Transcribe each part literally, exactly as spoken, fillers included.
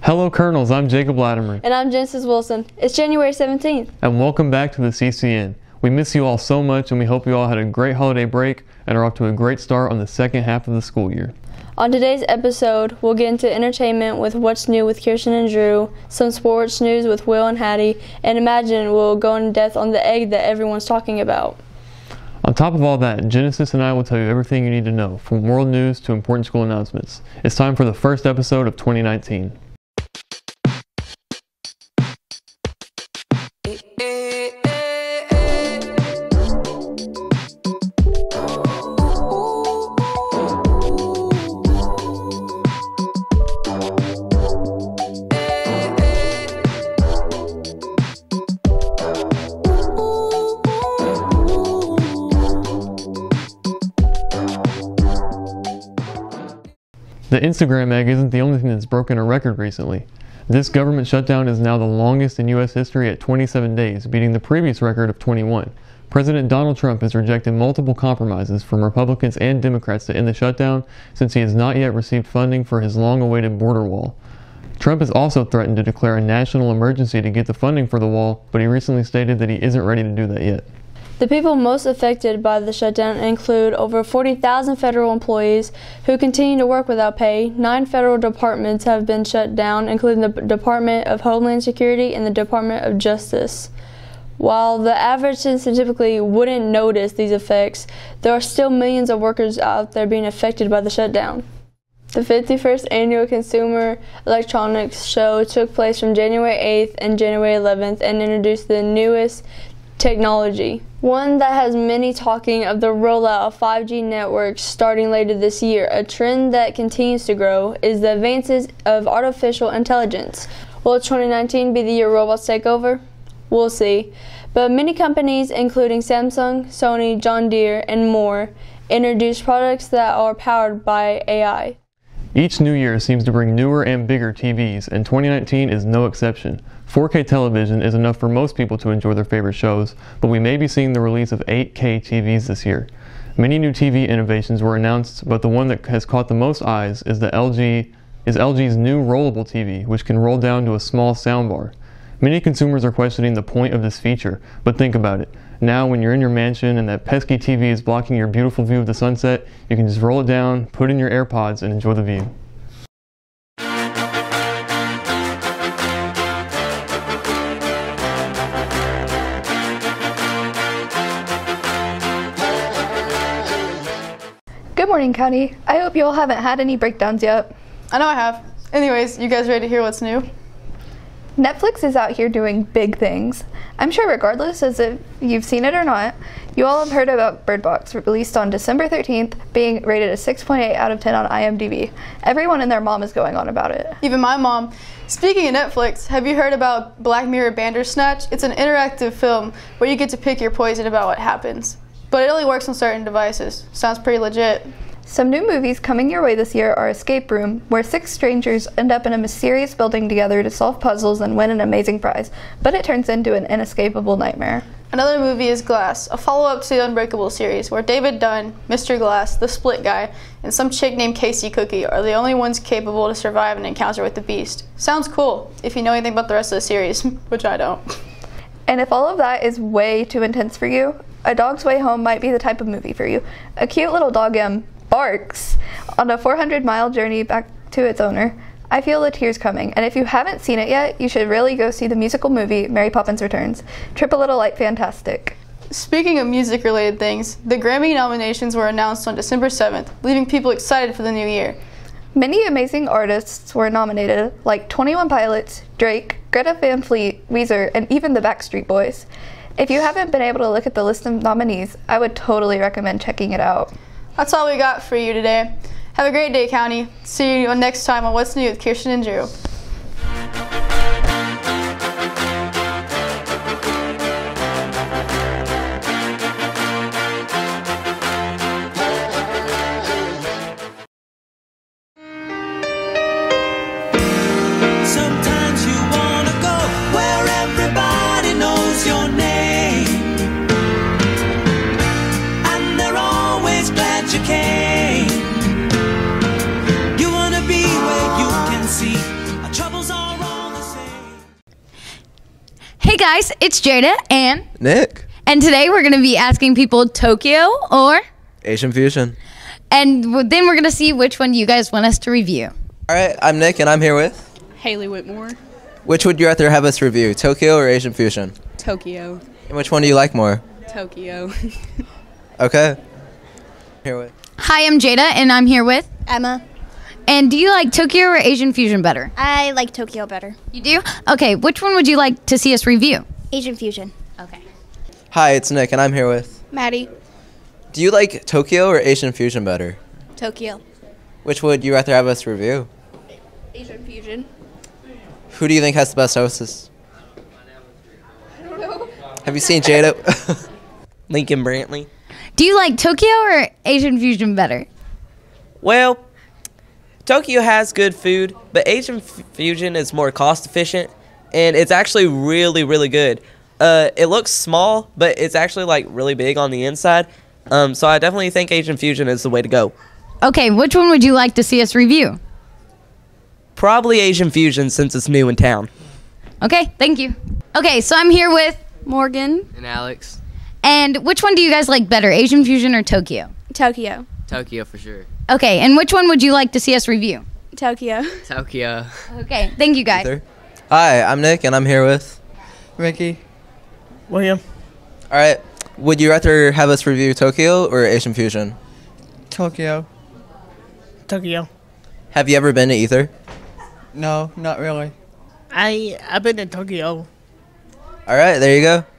Hello Colonels, I'm Jacob Latimer. And I'm Genesis Wilson. It's January seventeenth. And welcome back to the C C N. We miss you all so much and we hope you all had a great holiday break and are off to a great start on the second half of the school year. On today's episode, we'll get into entertainment with What's New with Kirsten and Drew, some sports news with Will and Hattie, and Imagine will go in depth on the egg that everyone's talking about. On top of all that, Genesis and I will tell you everything you need to know, from world news to important school announcements. It's time for the first episode of twenty nineteen. The Instagram egg isn't the only thing that's broken a record recently. This government shutdown is now the longest in U S history at twenty-seven days, beating the previous record of twenty-one. President Donald Trump has rejected multiple compromises from Republicans and Democrats to end the shutdown, since he has not yet received funding for his long-awaited border wall. Trump has also threatened to declare a national emergency to get the funding for the wall, but he recently stated that he isn't ready to do that yet. The people most affected by the shutdown include over forty thousand federal employees who continue to work without pay. Nine federal departments have been shut down, including the Department of Homeland Security and the Department of Justice. While the average citizen typically wouldn't notice these effects, there are still millions of workers out there being affected by the shutdown. The fifty-first Annual Consumer Electronics Show took place from January eighth and January eleventh and introduced the newest technology, one that has many talking of the rollout of five G networks starting later this year. A trend that continues to grow is the advances of artificial intelligence. Will twenty nineteen be the year robots take over? We'll see. But many companies, including Samsung, Sony, John Deere, and more, introduce products that are powered by A I. Each new year seems to bring newer and bigger T Vs, and twenty nineteen is no exception. four K television is enough for most people to enjoy their favorite shows, but we may be seeing the release of eight K T Vs this year. Many new T V innovations were announced, but the one that has caught the most eyes is the L G is L G's new rollable T V, which can roll down to a small soundbar. Many consumers are questioning the point of this feature, but think about it. Now when you're in your mansion and that pesky T V is blocking your beautiful view of the sunset, you can just roll it down, put in your AirPods, and enjoy the view. Good morning, County. I hope you all haven't had any breakdowns yet. I know I have. Anyways, you guys ready to hear what's new? Netflix is out here doing big things. I'm sure regardless as if you've seen it or not, you all have heard about Bird Box, released on December thirteenth, being rated a six point eight out of ten on I M D B. Everyone and their mom is going on about it. Even my mom. Speaking of Netflix, have you heard about Black Mirror Bandersnatch? It's an interactive film where you get to pick your poison about what happens. But it only works on certain devices. Sounds pretty legit. Some new movies coming your way this year are Escape Room, where six strangers end up in a mysterious building together to solve puzzles and win an amazing prize, but it turns into an inescapable nightmare. Another movie is Glass, a follow-up to the Unbreakable series, where David Dunn, Mister Glass, the Split Guy, and some chick named Casey Cookie are the only ones capable to survive an encounter with the Beast. Sounds cool, if you know anything about the rest of the series, which I don't. And if all of that is way too intense for you, A Dog's Way Home might be the type of movie for you. A cute little dog um, barks on a four hundred mile journey back to its owner. I feel the tears coming, and if you haven't seen it yet, you should really go see the musical movie Mary Poppins Returns. Trip a Little Light Fantastic. Speaking of music-related things, the Grammy nominations were announced on December seventh, leaving people excited for the new year. Many amazing artists were nominated, like twenty-one Pilots, Drake, Greta Van Fleet, Weezer, and even the Backstreet Boys. If you haven't been able to look at the list of nominees, I would totally recommend checking it out. That's all we got for you today. Have a great day, County. See you next time on What's New with Kirsten and Drew. Sometimes you wanna go where everybody knows your name, and they're always glad you came. You wanna be where you can see guys, it's Jada and Nick. and today we're going to be asking people Tokyo or Asian Fusion. and w- then we're going to see which one you guys want us to review. All right, I'm Nick, and I'm here with. Haley Whitmore, Which would you rather have us review, Tokyo or Asian Fusion? Tokyo, And which one do you like more? Tokyo. Okay. Here with. Hi, I'm Jada and I'm here with Emma. and do you like Tokyo or Asian Fusion better? I like Tokyo better. You do? Okay, which one would you like to see us review? Asian Fusion. Okay. Hi, it's Nick, and I'm here with. Maddie. Do you like Tokyo or Asian Fusion better? Tokyo. Which would you rather have us review? Asian Fusion. Who do you think has the best hostess? I don't know. Have you seen Jada? Lincoln Brantley. Do you like Tokyo or Asian Fusion better? Well, Tokyo has good food, but Asian F- Fusion is more cost efficient, and it's actually really, really good. Uh, it looks small, but it's actually like really big on the inside. Um, so I definitely think Asian Fusion is the way to go. Okay, which one would you like to see us review? Probably Asian Fusion since it's new in town. Okay, thank you. Okay, so I'm here with Morgan. And Alex. and which one do you guys like better, Asian Fusion or Tokyo? Tokyo. Tokyo for sure. Okay, and which one would you like to see us review? Tokyo. Tokyo. Okay, thank you guys. Ether. Hi, I'm Nick, and I'm here with. Ricky. William. All right. Would you rather have us review Tokyo or Asian Fusion? Tokyo. Tokyo. Have you ever been to either? No, not really. I I've been to Tokyo. All right, there you go.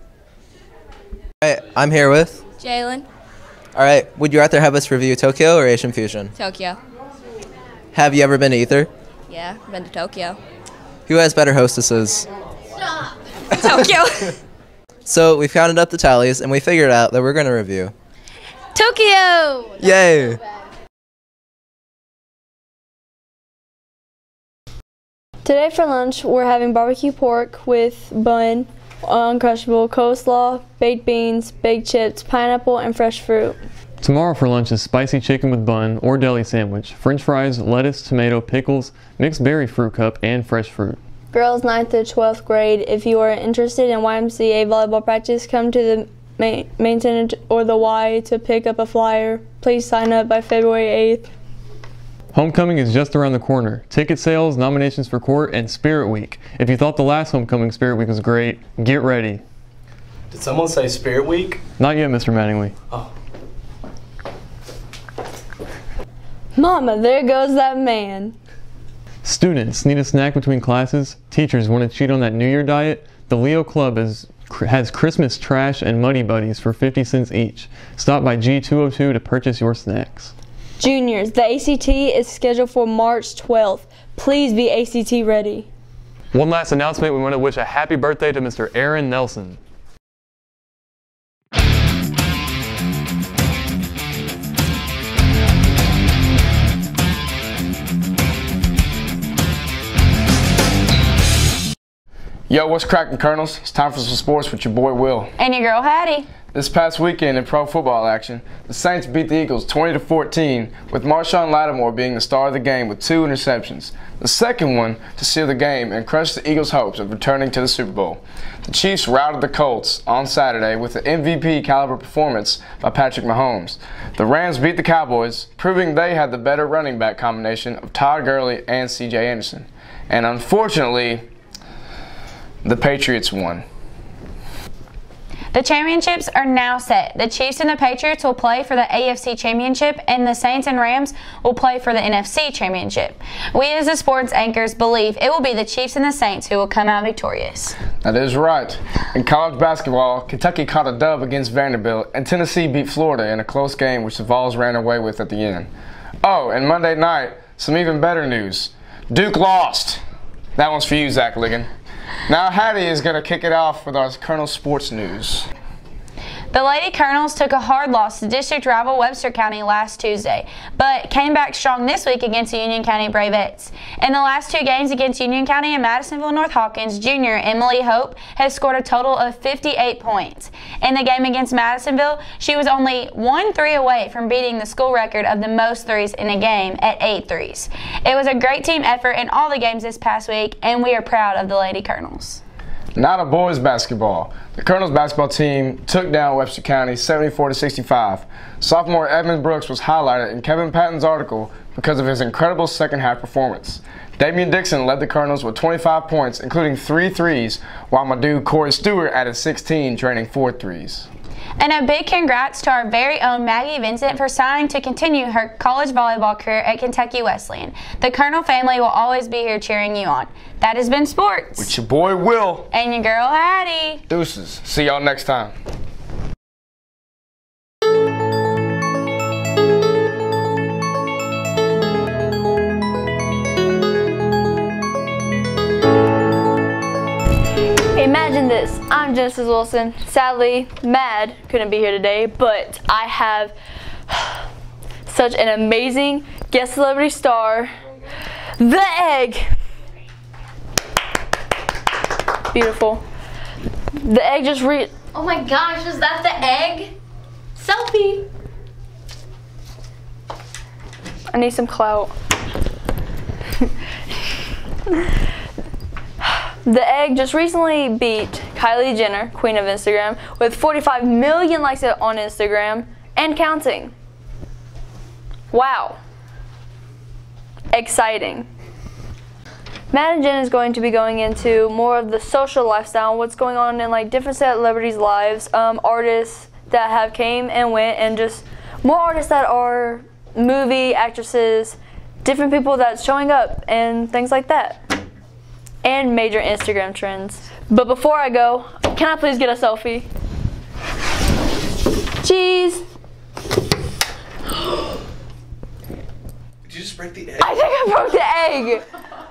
All right, I'm here with. Jalen. All right, would you rather have us review Tokyo or Asian Fusion? Tokyo. Have you ever been to either? Yeah, been to Tokyo. Who has better hostesses? Tokyo. So we counted up the tallies and we figured out that we're going to review. Tokyo! Yay! Today for lunch, we're having barbecue pork with bun, uncrushable coleslaw, baked beans, baked chips, pineapple, and fresh fruit. Tomorrow for lunch is spicy chicken with bun or deli sandwich, french fries, lettuce, tomato, pickles, mixed berry fruit cup, and fresh fruit. Girls ninth to twelfth grade, if you are interested in Y M C A volleyball practice, come to the main, main center or the Y to pick up a flyer. Please sign up by February eighth. Homecoming is just around the corner. Ticket sales, nominations for court, and Spirit Week. If you thought the last Homecoming Spirit Week was great, get ready. Did someone say Spirit Week? Not yet, Mister Mattingly. Oh. Mama, there goes that man. Students need a snack between classes. Teachers want to cheat on that New Year diet. The Leo Club is, has Christmas trash and Muddy Buddies for fifty cents each. Stop by G two oh two to purchase your snacks. Juniors, the A C T is scheduled for March twelfth. Please be A C T ready. One last announcement, we want to wish a happy birthday to Mister Aaron Nelson. Yo, what's cracking, Colonels? It's time for some sports with your boy Will. And your girl Hattie. This past weekend in pro football action, the Saints beat the Eagles twenty to fourteen, with Marshawn Lattimore being the star of the game with two interceptions. The second one to seal the game and crush the Eagles' hopes of returning to the Super Bowl. The Chiefs routed the Colts on Saturday with an M V P caliber performance by Patrick Mahomes. The Rams beat the Cowboys, proving they had the better running back combination of Todd Gurley and C J Anderson. And unfortunately, the Patriots won. The championships are now set. The Chiefs and the Patriots will play for the A F C Championship, and the Saints and Rams will play for the N F C Championship. We as the sports anchors believe it will be the Chiefs and the Saints who will come out victorious. That is right. In college basketball, Kentucky caught a dub against Vanderbilt, and Tennessee beat Florida in a close game which the Vols ran away with at the end. Oh, and Monday night, some even better news. Duke lost. That one's for you, Zach Ligon. Now Hattie is going to kick it off with our Colonel Sports News. The Lady Colonels took a hard loss to district rival Webster County last Tuesday, but came back strong this week against the Union County Bravettes. In the last two games against Union County and Madisonville North Hawkins, junior Emily Hope has scored a total of fifty-eight points. In the game against Madisonville, she was only one three away from beating the school record of the most threes in a game at eight threes. It was a great team effort in all the games this past week, and we are proud of the Lady Colonels. Now to boys basketball. The Colonels basketball team took down Webster County seventy-four to sixty-five. Sophomore Evan Brooks was highlighted in Kevin Patton's article because of his incredible second half performance. Damian Dixon led the Colonels with twenty-five points, including three threes, while my dude Corey Stewart added sixteen, draining four threes. And a big congrats to our very own Maggie Vincent for signing to continue her college volleyball career at Kentucky Wesleyan. The Colonel family will always be here cheering you on. That has been sports. With your boy Will. And your girl Hattie. Deuces. See y'all next time. Imagine this, I'm Genesis Wilson. Sadly, Mad couldn't be here today, but I have such an amazing guest celebrity star, The Egg. Beautiful. The Egg just re- Oh my gosh, is that the egg? Selfie. I need some clout. The Egg just recently beat Kylie Jenner, queen of Instagram, with forty-five million likes on Instagram and counting. Wow. Exciting. Matt and Jen is going to be going into more of the social lifestyle, what's going on in like different celebrities' lives, um, artists that have came and went, and just more artists that are movie actresses, different people that's showing up and things like that. And major Instagram trends. But before I go, can I please get a selfie? Cheese! Did you just break the egg? I think I broke the egg!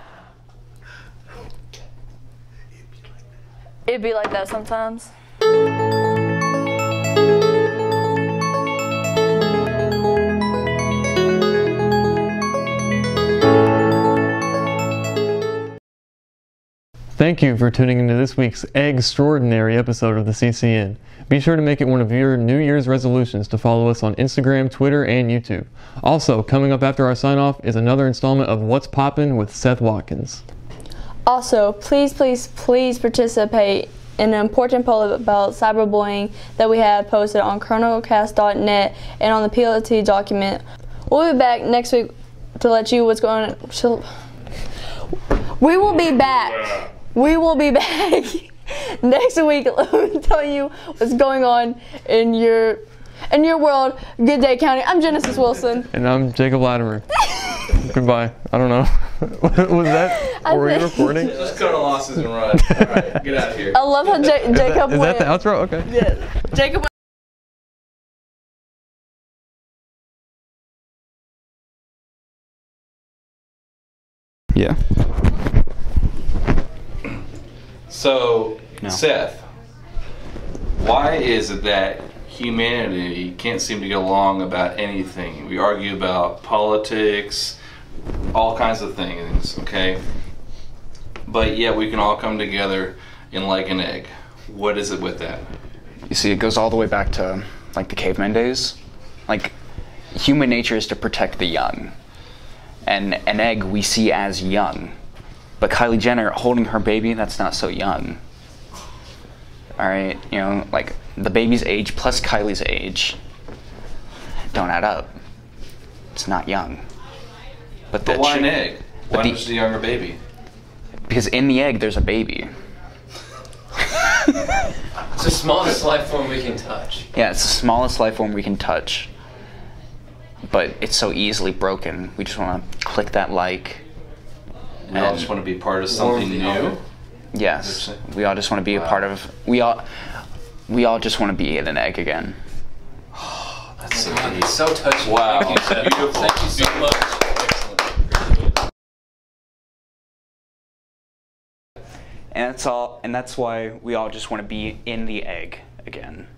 It'd be like that sometimes. Thank you for tuning into this week's Egg-straordinary episode of the C C N. Be sure to make it one of your New Year's resolutions to follow us on Instagram, Twitter, and YouTube. Also, coming up after our sign-off is another installment of What's Poppin' with Seth Watkins. Also, please, please, please participate in an important poll about cyberbullying that we have posted on colonelcast dot net and on the P L T document. We'll be back next week to let you what's going on. We will be back. We will be back next week. Let me tell you what's going on in your in your world. Good day, County. I'm Genesis Wilson. And I'm Jacob Latimer. Goodbye. I don't know. Was that? I Were you think- recording? Just cut the losses and run. All right, get out of here. I love how Ja- Is that, Jacob is that went. the outro? Okay. Yeah, Jacob went. Yeah. So, No. Seth, why is it that humanity can't seem to get along about anything? We argue about politics, all kinds of things, okay? But yet we can all come together in like an egg. What is it with that? You see, it goes all the way back to like the caveman days. Like, human nature is to protect the young. And an egg we see as young. But Kylie Jenner holding her baby, that's not so young. Alright, you know, like the baby's age plus Kylie's age don't add up. It's not young. But, But the why tr- an egg? but Why the- not just a younger baby? Because in the egg there's a baby. It's the smallest life form we can touch. Yeah, it's the smallest life form we can touch. But it's so easily broken. We just want to click that like. We all just want to be part of something the new. other. Yes, we all just want to be a part of. We all, we all just want to be in an egg again. That's so deep. So touching. Wow. Thank you, Seth. Beautiful. Thank you so much. Excellent. And that's all. And that's why we all just want to be in the egg again.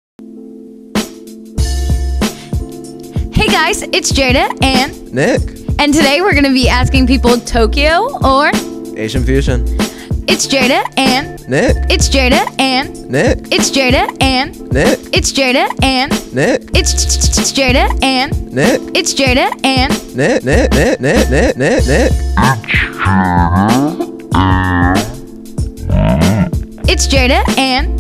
Hey guys, it's Jada and Nick. And today we're going to be asking people Tokyo or Asian fusion. It's Jada and Nick. It's Jada and Nick. It's Jada and Nick. It's Jada and Nick. It's Jada and Nick. It's Jada and Nick. Nick. Nick. Nick. Nick. Nick. Nick. It's Jada and